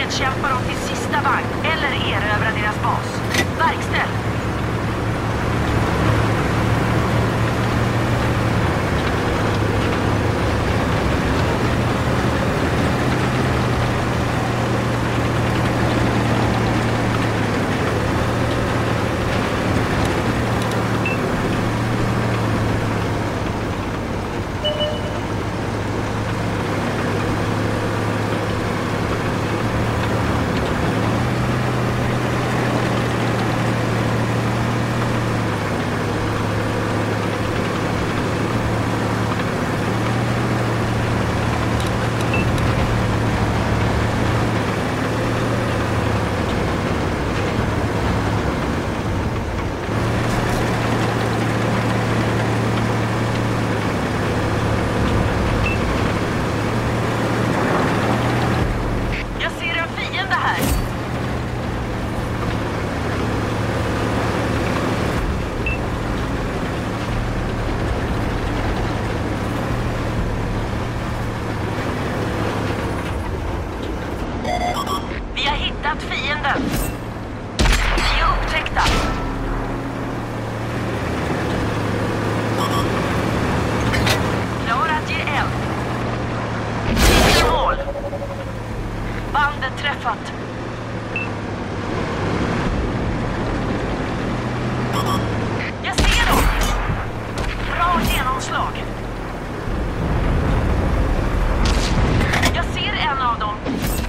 nedkämpa dem till sista vagn eller erövra deras bas. Verkställ! Fienden! Vi är upptäckta! Klar att ge eld. Mål. Bandet träffat. Jag ser dem! Bra genomslag. Jag ser en av dem.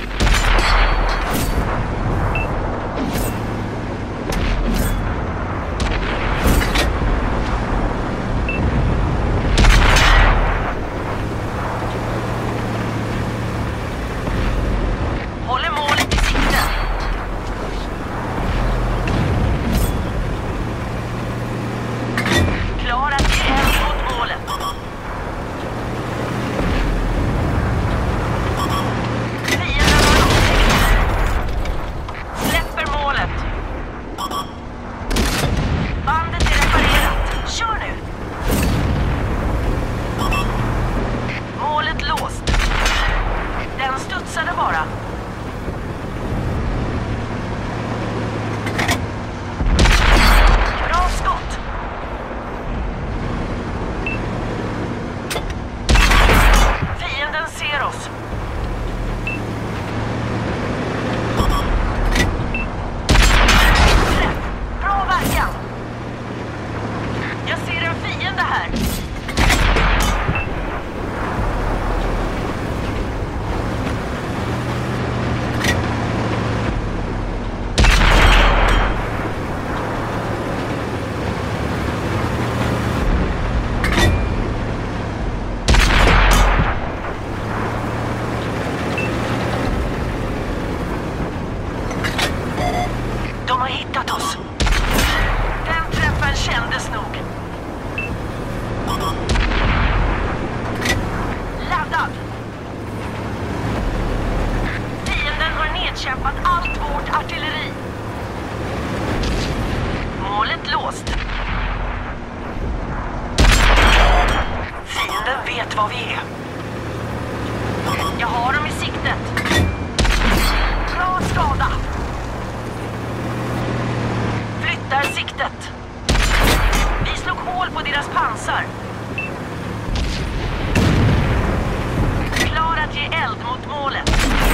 Kämpat allt vårt artilleri. Målet låst. Fienden vet vad vi är. Jag har dem i siktet. Bra skada. Flyttar siktet. Vi slog hål på deras pansar. Klar att ge eld mot målet.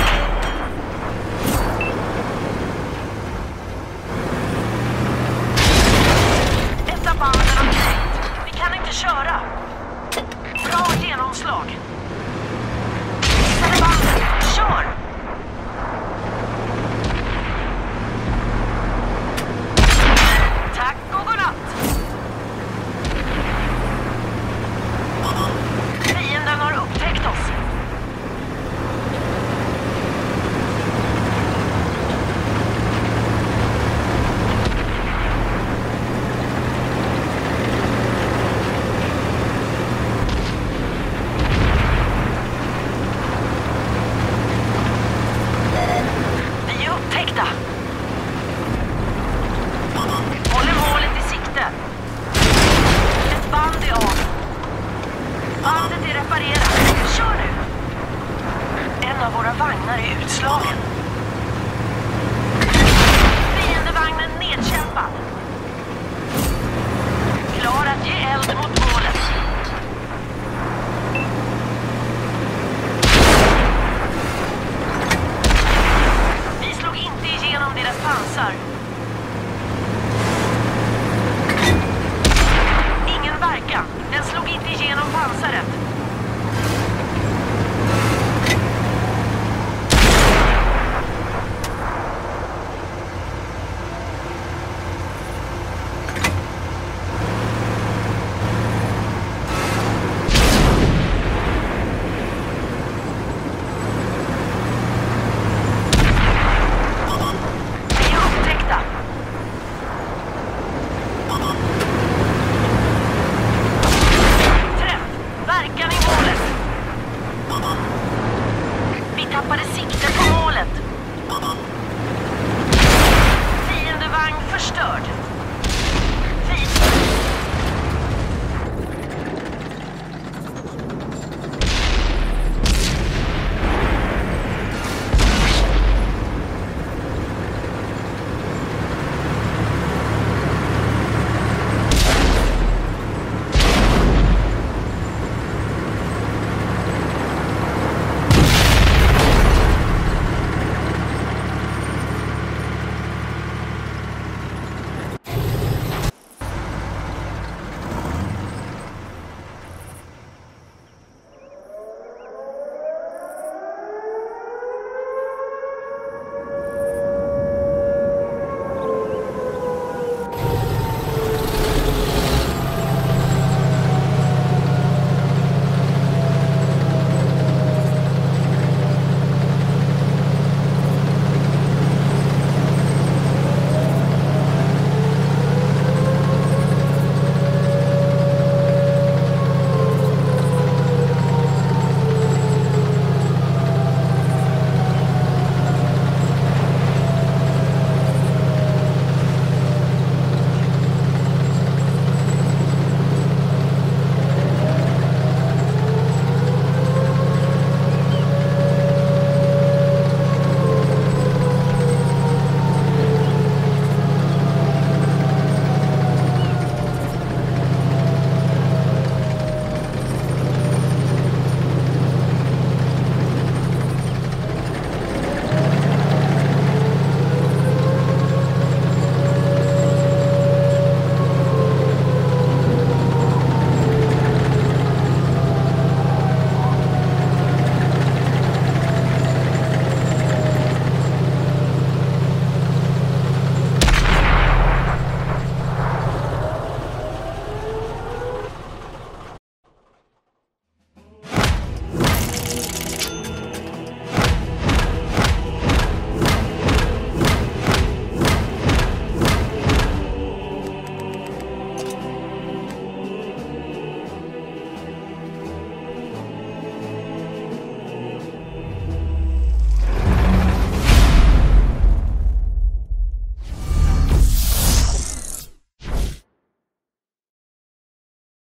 Banden och kränkt. Vi kan inte köra. Bra genomslag. Missade banden. Kör! Tack och godnatt. Fienden har upptäckt oss. Håller målet i sikte. Ett band är av. Bandet är reparerat. Kör nu! En av våra vagnar är utslagen. träffad. Klar att ge eld mot målet. Vi slog inte igenom deras pansar. Ingen verkan. Den slog inte igenom pansaret. Tappade sikten på